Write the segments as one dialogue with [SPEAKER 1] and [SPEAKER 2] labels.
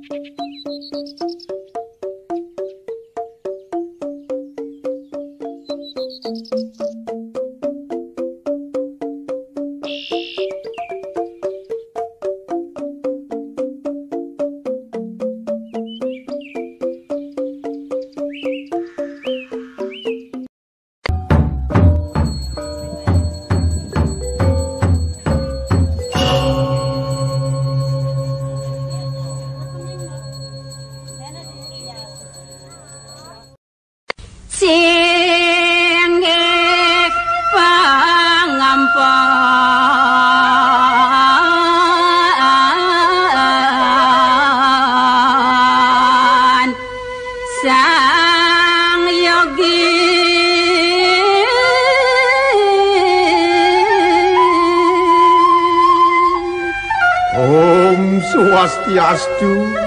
[SPEAKER 1] Swastiastu,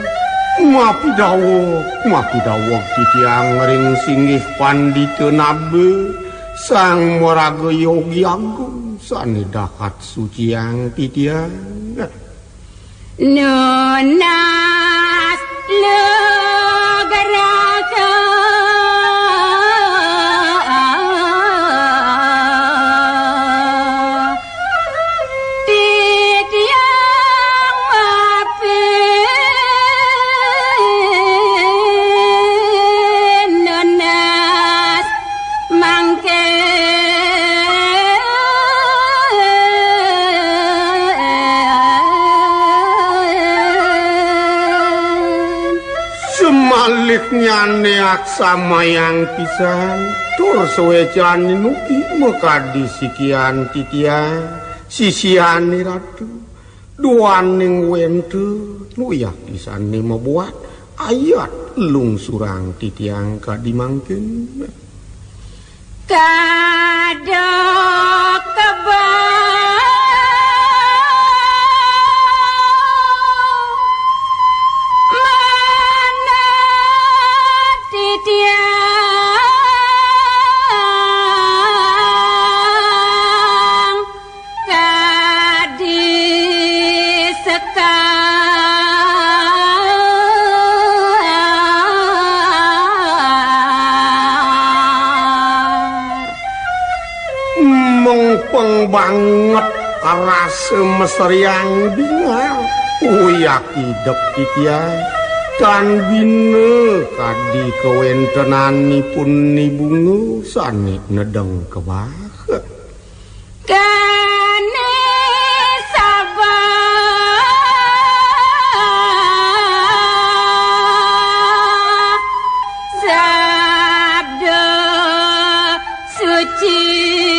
[SPEAKER 1] mapidawo titiang ring singgih pandita nabe, sang moraga yogi agung, sanedahat suciang titiang.
[SPEAKER 2] Nunas legaraka
[SPEAKER 1] Nyane aksama yang pisan tur suwejani nuki mekadi sikian titiang sisiani ratu duaning wente nuyak pisani membuat ayat lungsurang titiang kadimangkin
[SPEAKER 2] kadok kebal
[SPEAKER 1] banget rasa meseriang bingar uyak hidup titiang dan bina kadi kewentenani pun ni bunga sani nedeng kebah
[SPEAKER 2] kane sabar sabda suci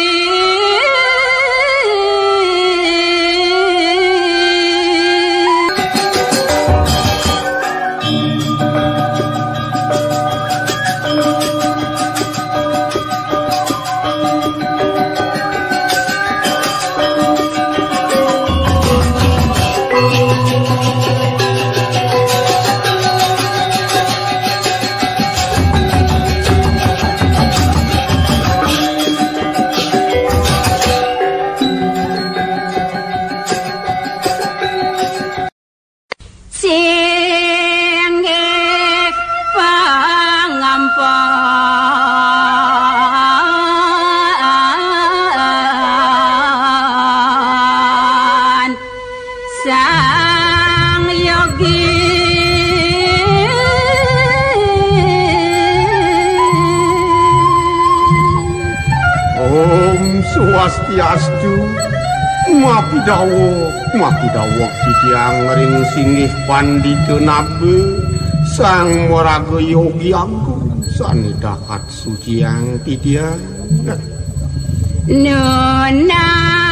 [SPEAKER 1] Swastiastu, mapidawo titiang ring singgih pandita nabe, sang moraga yogi agung, sanedahat suciang titiang.
[SPEAKER 2] Nona